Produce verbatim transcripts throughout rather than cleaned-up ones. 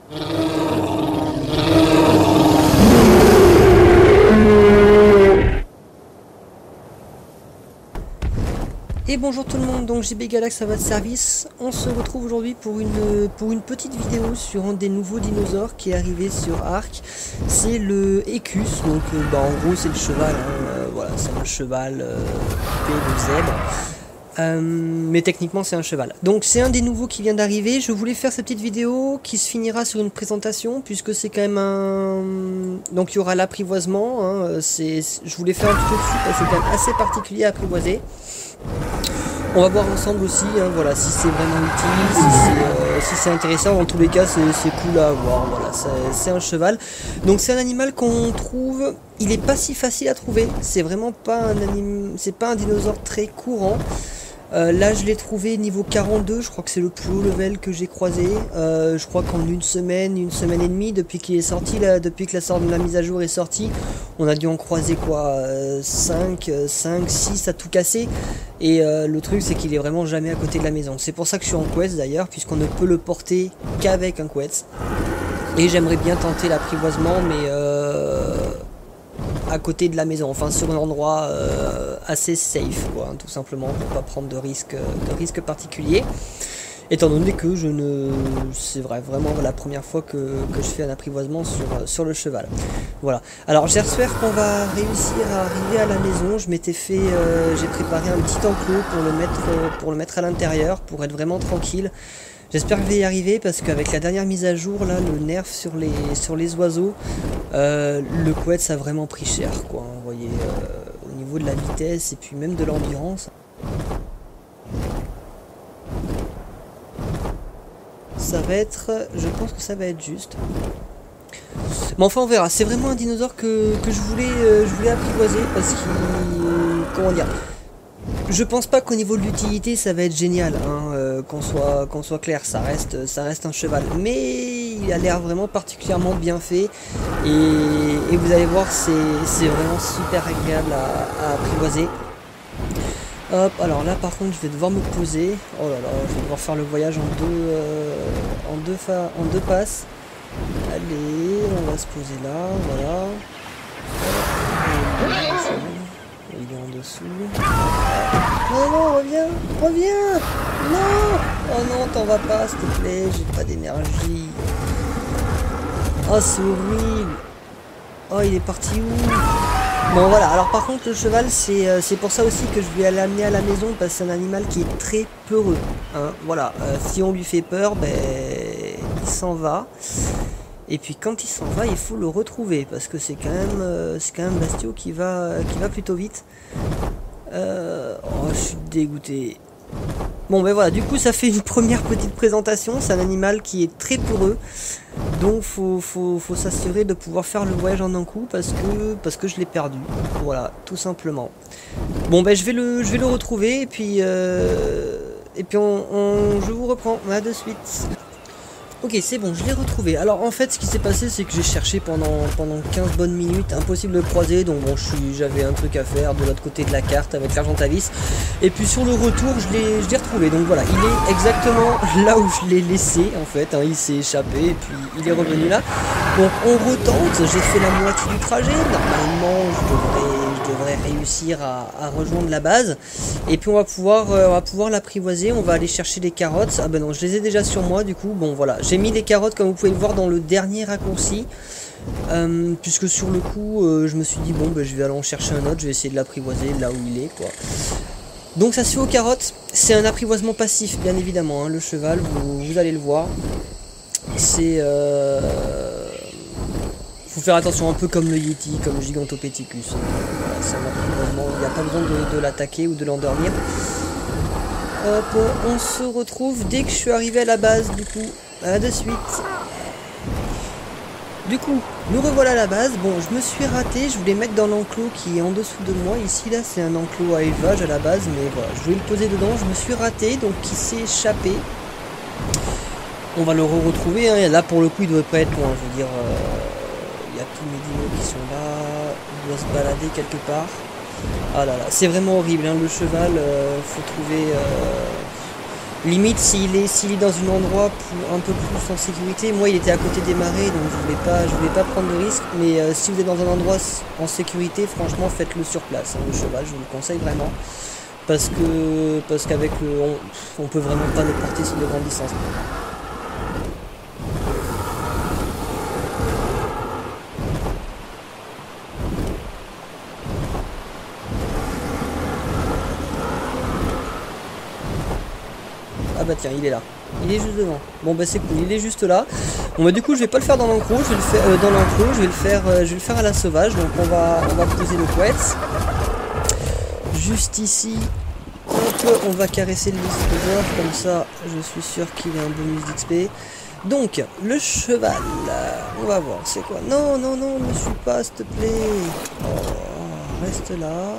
Et bonjour tout le monde, donc J B Galax à votre service. On se retrouve aujourd'hui pour une, pour une petite vidéo sur un des nouveaux dinosaures qui est arrivé sur Ark. C'est le Equus, donc euh, bah, en gros c'est le cheval, hein, euh, voilà, c'est un cheval euh, équipé de zèbre. Euh, mais techniquement c'est un cheval. Donc c'est un des nouveaux qui vient d'arriver. Je voulais faire cette petite vidéo qui se finira sur une présentation puisque c'est quand même un... Donc il y aura l'apprivoisement, hein, c'est... je voulais faire un tuto dessus parce que c'est quand même assez particulier à apprivoiser. On va voir ensemble aussi, hein, voilà, si c'est vraiment utile, si c'est euh, si c'est intéressant. Dans tous les cas, c'est cool à avoir. Voilà, c'est un cheval. Donc c'est un animal qu'on trouve. Il est pas si facile à trouver. C'est vraiment pas un anim... c'est pas un dinosaure très courant. Euh, là, je l'ai trouvé niveau quarante-deux. Je crois que c'est le plus haut level que j'ai croisé. Euh, je crois qu'en une semaine, une semaine et demie, depuis qu'il est sorti, là, depuis que la, sorte, la mise à jour est sortie, on a dû en croiser quoi, euh, cinq, six à tout casser. Et euh, le truc, c'est qu'il est vraiment jamais à côté de la maison. C'est pour ça que je suis en quest d'ailleurs, puisqu'on ne peut le porter qu'avec un quest. Et j'aimerais bien tenter l'apprivoisement, mais euh, à côté de la maison, enfin sur un endroit euh, assez safe, quoi, hein, tout simplement, pour pas prendre de risques de risques particuliers. Étant donné que je ne... c'est vrai, vraiment la première fois que, que je fais un apprivoisement sur, sur le cheval. Voilà. Alors j'espère qu'on va réussir à arriver à la maison. Je m'étais fait... Euh, j'ai préparé un petit enclos pour le mettre, pour le mettre à l'intérieur, pour être vraiment tranquille. J'espère que je vais y arriver parce qu'avec la dernière mise à jour, là, le nerf sur les, sur les oiseaux, euh, le quest ça a vraiment pris cher, quoi. Vous voyez, euh, au niveau de la vitesse et puis même de l'endurance. Ça va être, je pense que ça va être juste. Mais enfin on verra, c'est vraiment un dinosaure que, que je voulais euh, je voulais apprivoiser parce qu'il... Euh, comment dire, je pense pas qu'au niveau de l'utilité ça va être génial, hein, euh, qu'on soit, qu'on soit clair, ça reste, ça reste un cheval. Mais il a l'air vraiment particulièrement bien fait et, et vous allez voir, c'est vraiment super agréable à, à apprivoiser. Hop, alors là par contre je vais devoir me poser. Oh là là, je vais devoir faire le voyage en deux, euh, en deux, fa en deux passes. Allez, on va se poser là, voilà. Il est en dessous. Non, non, reviens, reviens. Non. Oh non, t'en vas pas, s'il te plaît, j'ai pas d'énergie. Oh, c'est horrible. Oh, il est parti où? Bon voilà, alors par contre le cheval c'est euh, c'est pour ça aussi que je vais l'amener à la maison parce que c'est un animal qui est très peureux, hein. Voilà, euh, si on lui fait peur, ben il s'en va. Et puis quand il s'en va, il faut le retrouver parce que c'est quand même euh, c'est quand même un bestiau qui va qui va plutôt vite. Euh, oh, je suis dégoûté. Bon ben voilà, du coup ça fait une première petite présentation. C'est un animal qui est très peureux. Donc faut, faut, faut s'assurer de pouvoir faire le voyage en un coup parce que, parce que je l'ai perdu. Voilà, tout simplement. Bon ben je vais le, je vais le retrouver et puis, euh, et puis on, on, je vous reprends. À de suite. Ok, c'est bon, je l'ai retrouvé. Alors en fait ce qui s'est passé c'est que j'ai cherché pendant, pendant quinze bonnes minutes, impossible de le croiser, donc bon j'avais un truc à faire de l'autre côté de la carte avec l'Argentavis. Et puis sur le retour je l'ai retrouvé, donc voilà, il est exactement là où je l'ai laissé en fait, hein, il s'est échappé et puis il est revenu là. Donc on retente, j'ai fait la moitié du trajet, normalement je devrais, je devrais réussir à, à rejoindre la base. Et puis on va pouvoir, euh, on va pouvoir l'apprivoiser, on va aller chercher des carottes. Ah ben non, je les ai déjà sur moi du coup, bon voilà. J'ai mis des carottes comme vous pouvez le voir dans le dernier raccourci, euh, puisque sur le coup euh, je me suis dit bon ben, je vais aller en chercher un autre, je vais essayer de l'apprivoiser là où il est quoi. Donc ça se fait aux carottes, c'est un apprivoisement passif bien évidemment, hein, le cheval, vous, vous allez le voir. C'est... Euh... faut faire attention un peu comme le Yeti, comme le Gigantopithecus. Voilà, c'est un apprivoisement, il n'y a pas besoin de, de l'attaquer ou de l'endormir. Hop, on se retrouve dès que je suis arrivé à la base du coup. À de suite. Du coup, nous revoilà à la base. Bon, je me suis raté, je voulais mettre dans l'enclos qui est en dessous de moi. Ici, là, c'est un enclos à élevage à la base, mais voilà, je voulais le poser dedans. Je me suis raté, donc il s'est échappé. On va le re-retrouver, hein. Là, pour le coup, il ne devrait pas être loin. Je veux dire, euh, il y a tous mes dinos qui sont là. Il doit se balader quelque part. Ah là là, c'est vraiment horrible, hein. Le cheval, euh, faut trouver... Euh... Limite, s'il est, s'il est dans un endroit plus, un peu plus en sécurité, moi il était à côté des marais, donc je voulais pas, je voulais pas prendre de risque. Mais euh, si vous êtes dans un endroit en sécurité, franchement, faites-le sur place. Hein, le cheval, je vous le conseille vraiment, parce que, parce qu'avec le, on, on peut vraiment pas le porter sur de grandes distances. Ah bah tiens, il est là. Il est juste devant. Bon bah c'est cool, il est juste là. Bon bah du coup je vais pas le faire dans l'enclos, je vais le faire euh, dans l'enclos, je vais le faire euh, je vais le faire à la sauvage. Donc on va on va poser le couette. Juste ici. Hop, on va caresser le disposeur, comme ça je suis sûr qu'il a un bonus d'X P. Donc le cheval, on va voir, c'est quoi? Non, non, non, ne suis pas, s'il te plaît. Oh, reste là.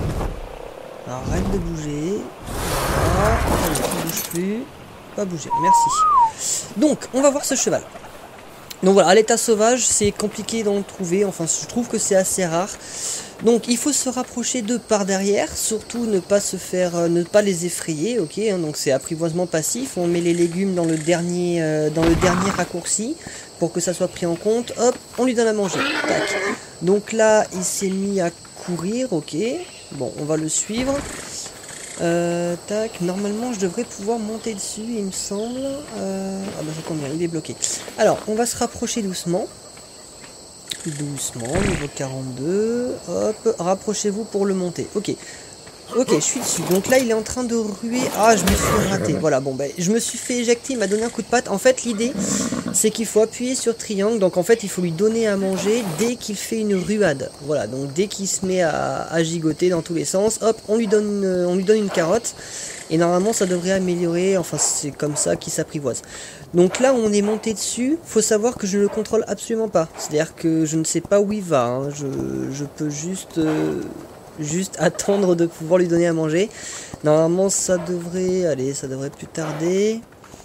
Arrête de bouger. Voilà. Allez, ne bouge plus. Pas bouger, merci. Donc, on va voir ce cheval. Donc voilà, à l'état sauvage, c'est compliqué d'en trouver. Enfin, je trouve que c'est assez rare. Donc, il faut se rapprocher d'eux par derrière. Surtout, ne pas se faire, euh, ne pas les effrayer, ok hein, donc, c'est apprivoisement passif. On met les légumes dans le dernier, euh, dans le dernier raccourci pour que ça soit pris en compte. Hop, on lui donne à manger. Tac. Donc là, il s'est mis à courir, ok. Bon, on va le suivre. Euh, tac, normalement je devrais pouvoir monter dessus, il me semble. Euh, ah bah ça tombe bien, il est bloqué. Alors, on va se rapprocher doucement. Doucement, niveau quarante-deux. Hop, rapprochez-vous pour le monter. Ok. Ok, je suis dessus. Donc là, il est en train de ruer. Ah, je me suis raté. Voilà, bon, ben, je me suis fait éjecter. Il m'a donné un coup de patte. En fait, l'idée, c'est qu'il faut appuyer sur triangle. Donc, en fait, il faut lui donner à manger dès qu'il fait une ruade. Voilà, donc dès qu'il se met à, à gigoter dans tous les sens, hop, on lui donne une, on lui donne une carotte. Et normalement, ça devrait améliorer. Enfin, c'est comme ça qu'il s'apprivoise. Donc là, on est monté dessus. Faut savoir que je ne le contrôle absolument pas. C'est-à-dire que je ne sais pas où il va. Hein. Je, je peux juste... Euh, juste attendre de pouvoir lui donner à manger. Normalement ça devrait, allez, ça devrait plus tarder.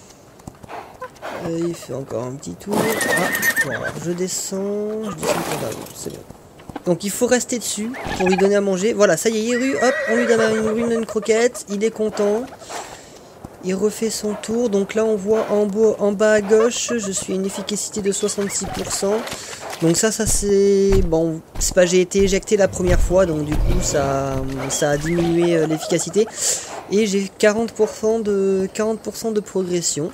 Euh, il fait encore un petit tour. Ah, voilà, je descends, je descends pour là, c'est bon. Donc il faut rester dessus pour lui donner à manger. Voilà, ça y est, il rue, hop, on lui donne une, une, une croquette, il est content. Il refait son tour, donc là on voit en bas, en bas à gauche, je suis à une efficacité de soixante-six pour cent. Donc ça, ça c'est... Bon, c'est pas j'ai été éjecté la première fois, donc du coup ça, ça a diminué euh, l'efficacité. Et j'ai quarante pour cent de, quarante pour cent de progression.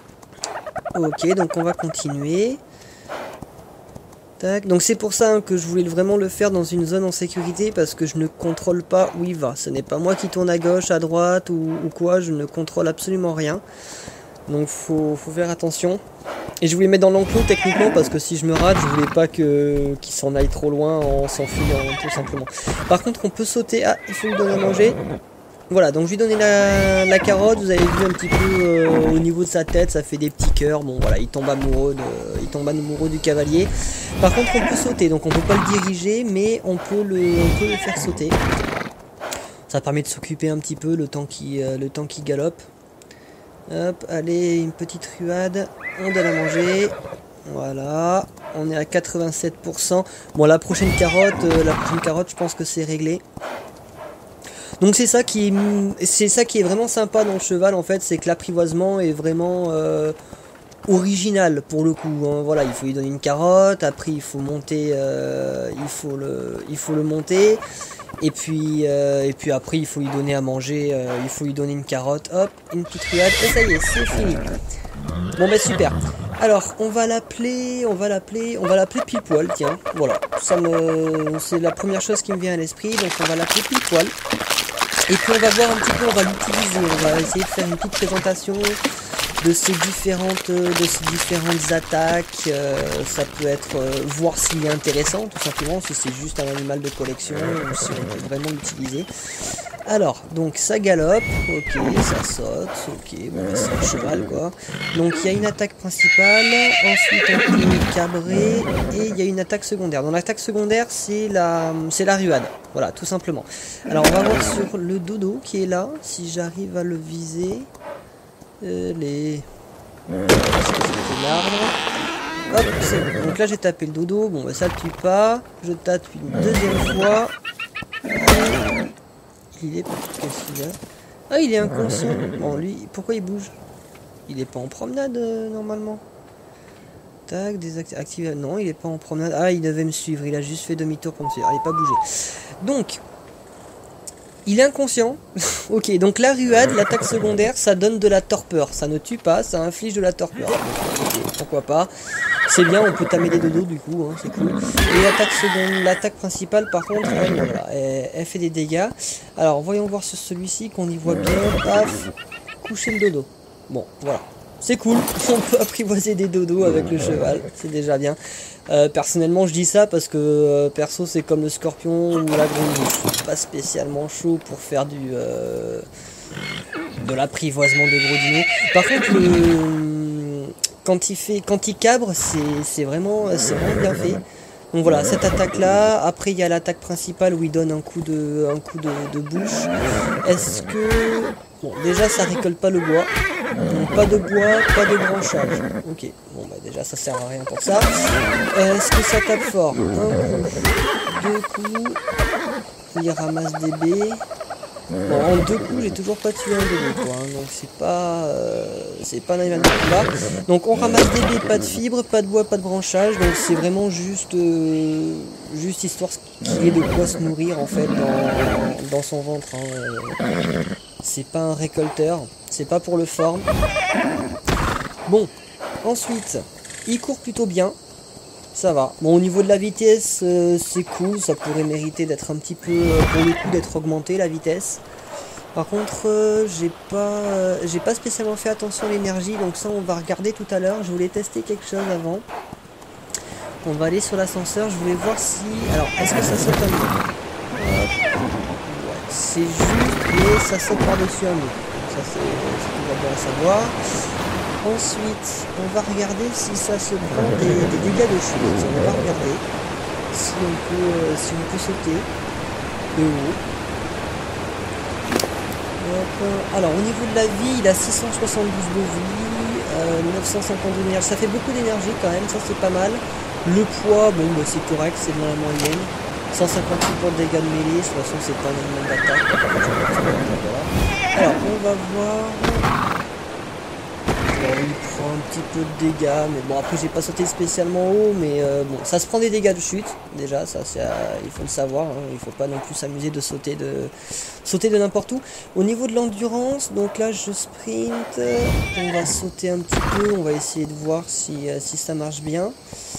Ok, donc on va continuer. Tac. Donc c'est pour ça hein, que je voulais vraiment le faire dans une zone en sécurité, parce que je ne contrôle pas où il va. Ce n'est pas moi qui tourne à gauche, à droite ou, ou quoi, je ne contrôle absolument rien. Donc faut, faut faire attention. Et je voulais mettre dans l'enclos techniquement parce que si je me rate, je voulais pas que qu'il s'en aille trop loin en s'enfuyant tout simplement. Par contre on peut sauter. Ah, il faut lui donner à manger. Voilà, donc je lui donnais la, la carotte, vous avez vu un petit peu euh, au niveau de sa tête, ça fait des petits cœurs. Bon voilà, il tombe amoureux de, il tombe amoureux du cavalier. Par contre on peut sauter, donc on peut pas le diriger, mais on peut le, on peut le faire sauter. Ça permet de s'occuper un petit peu le temps qu'il euh, le temps qu'il galope. Hop, allez, une petite ruade, on donne à manger, voilà, on est à quatre-vingt-sept pour cent. Bon, la prochaine carotte, euh, la prochaine carotte, je pense que c'est réglé. Donc c'est ça qui est, c'est ça qui est vraiment sympa dans le cheval en fait, c'est que l'apprivoisement est vraiment euh, original pour le coup. Hein. Voilà, il faut lui donner une carotte, après il faut monter, euh, il faut le, il faut le monter. Et puis, euh, et puis après il faut lui donner à manger, euh, il faut lui donner une carotte, hop, une petite ruade, et ça y est, c'est fini. Bon ben super. Alors on va l'appeler, on va l'appeler, on va l'appeler pile poil, tiens, voilà. Ça me, c'est la première chose qui me vient à l'esprit, donc on va l'appeler pile poil. Et puis on va voir un petit peu, on va l'utiliser, on va essayer de faire une petite présentation de ces différentes, de ces différentes attaques. Euh, ça peut être euh, voir s'il est intéressant, tout simplement, si c'est juste un animal de collection ou si on peut vraiment l'utiliser. Alors, donc ça galope, ok, ça saute, ok, bon, c'est un cheval quoi. Donc il y a une attaque principale, ensuite on peut cabrer et il y a une attaque secondaire. Donc l'attaque secondaire c'est la, c'est la ruade, voilà, tout simplement. Alors on va voir sur le dodo qui est là, si j'arrive à le viser. Euh, les... Hop, c'est bon. Donc là j'ai tapé le dodo, bon bah ça le tue pas. Je tape une deuxième fois. Il est... Qu'est-ce qu'il y a? Ah, il est inconscient. Bon, lui, pourquoi il bouge? Il est pas en promenade, euh, normalement. Tac, désactiver. Non, il est pas en promenade. Ah, il devait me suivre. Il a juste fait demi-tour pour me suivre. Il n'est pas bougé. Donc, il est inconscient. Ok, donc la ruade, l'attaque secondaire, ça donne de la torpeur. Ça ne tue pas, ça inflige de la torpeur. Okay, pourquoi pas. C'est bien, on peut tamer des dodos du coup, hein, c'est cool. Et l'attaque secondaire, l'attaque principale, par contre, elle, voilà, elle, elle fait des dégâts. Alors, voyons voir sur celui-ci qu'on y voit bien. Paf, coucher le dodo. Bon, voilà. C'est cool, on peut apprivoiser des dodos avec le cheval, c'est déjà bien. Euh, personnellement, je dis ça parce que euh, perso, c'est comme le scorpion ou la grenouille. Je suis pas spécialement chaud pour faire du euh, de l'apprivoisement de gros dinos. Par contre, le, quand il fait, quand il cabre, c'est vraiment, c'est vraiment bien fait. Donc voilà, cette attaque-là. Après, il y a l'attaque principale où il donne un coup de, un coup de, de bouche. Est-ce que... Bon, déjà, ça récolte pas le bois. Donc, pas de bois, pas de branchage. Ok, bon, bah déjà, ça sert à rien pour ça. Euh, Est-ce que ça tape fort? Un coup, deux coups. Il ramasse des baies. Bon, en deux coups, j'ai toujours pas tué un bébé, quoi. Hein, donc, c'est pas, euh, c'est pas un animal de combat. Donc, on ramasse des baies, pas de fibres, pas de bois, pas de branchage. Donc, c'est vraiment juste, euh, juste histoire qu'il ait de quoi se nourrir, en fait, dans, dans son ventre. Hein. C'est pas un récolteur, c'est pas pour le forme. Bon, ensuite, il court plutôt bien. Ça va. Bon, au niveau de la vitesse, euh, c'est cool. Ça pourrait mériter d'être un petit peu, euh, pour le coup, d'être augmenté la vitesse. Par contre, euh, j'ai pas, euh, j'ai pas spécialement fait attention à l'énergie. Donc ça, on va regarder tout à l'heure. Je voulais tester quelque chose avant. On va aller sur l'ascenseur. Je voulais voir si... Alors, est-ce que ça saute un peu? Ouais, c'est juste, mais ça saute par-dessus un mur. Ça, c'est toujours bon à savoir. Ensuite, on va regarder si ça se prend des, des dégâts de chute. On va regarder si on peut, euh, si on peut sauter de haut. Hop. Alors, au niveau de la vie, il a six cent soixante-douze de vie, euh, neuf cent cinquante d'énergie. Ça fait beaucoup d'énergie quand même, ça c'est pas mal. Le poids, bon, bah, c'est correct, c'est dans la moyenne. cent cinquante-huit pour de dégâts de mêlée, de toute façon, c'est pas un animal d'attaque. Alors, on va voir. Bon, il prend un petit peu de dégâts, mais bon, après j'ai pas sauté spécialement haut, mais euh, bon, ça se prend des dégâts de chute, déjà, ça c'est, euh, il faut le savoir, hein, il faut pas non plus s'amuser de sauter de sauter de n'importe où. Au niveau de l'endurance, donc là je sprint, on va sauter un petit peu, on va essayer de voir si, euh, si ça marche bien.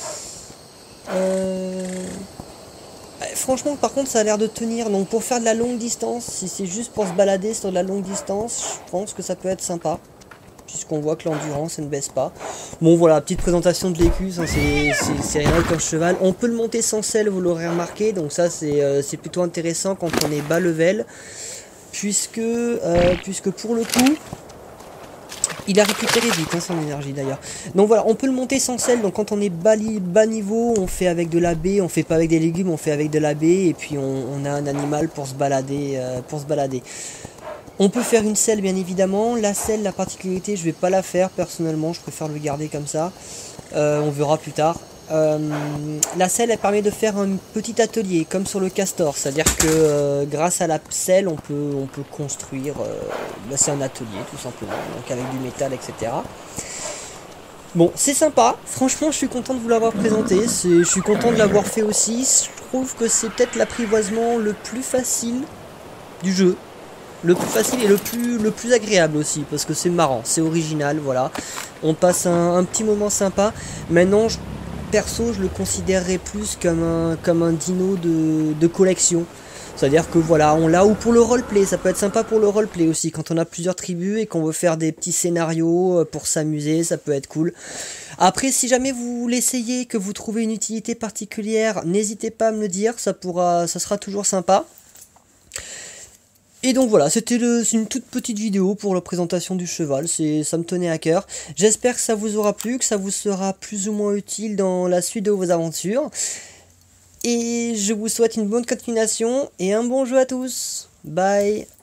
Euh... Franchement, par contre, ça a l'air de tenir, donc pour faire de la longue distance, si c'est juste pour se balader sur de la longue distance, je pense que ça peut être sympa. Puisqu'on voit que l'endurance ne baisse pas. Bon voilà, petite présentation de l'écus, hein, c'est rien qu'un cheval. On peut le monter sans selle, vous l'aurez remarqué, donc ça c'est euh, plutôt intéressant quand on est bas level. Puisque, euh, puisque pour le coup, il a récupéré vite hein, son énergie d'ailleurs. Donc voilà, on peut le monter sans selle, donc quand on est bas, bas niveau, on fait avec de la baie, on fait pas avec des légumes, on fait avec de la baie, et puis on, on a un animal pour se balader. Euh, pour se balader. On peut faire une selle bien évidemment, la selle, la particularité, je vais pas la faire personnellement, je préfère le garder comme ça, euh, on verra plus tard. Euh, la selle elle permet de faire un petit atelier comme sur le castor, c'est à dire que euh, grâce à la selle on peut, on peut construire, euh, bah, c'est un atelier tout simplement, donc avec du métal etc. Bon c'est sympa, franchement je suis content de vous l'avoir présenté, je suis content de l'avoir fait aussi, je trouve que c'est peut-être l'apprivoisement le plus facile du jeu. Le plus facile et le plus, le plus agréable aussi, parce que c'est marrant, c'est original, voilà. On passe un, un petit moment sympa. Maintenant, je, perso, je le considérerais plus comme un, comme un dino de, de collection. C'est-à-dire que voilà, on l'a, ou pour le roleplay, ça peut être sympa pour le roleplay aussi, quand on a plusieurs tribus et qu'on veut faire des petits scénarios pour s'amuser, ça peut être cool. Après, si jamais vous l'essayez, que vous trouvez une utilité particulière, n'hésitez pas à me le dire, ça, pourra, ça sera toujours sympa. Et donc voilà, c'était une toute petite vidéo pour la présentation du cheval, ça me tenait à cœur. J'espère que ça vous aura plu, que ça vous sera plus ou moins utile dans la suite de vos aventures. Et je vous souhaite une bonne continuation et un bon jeu à tous. Bye.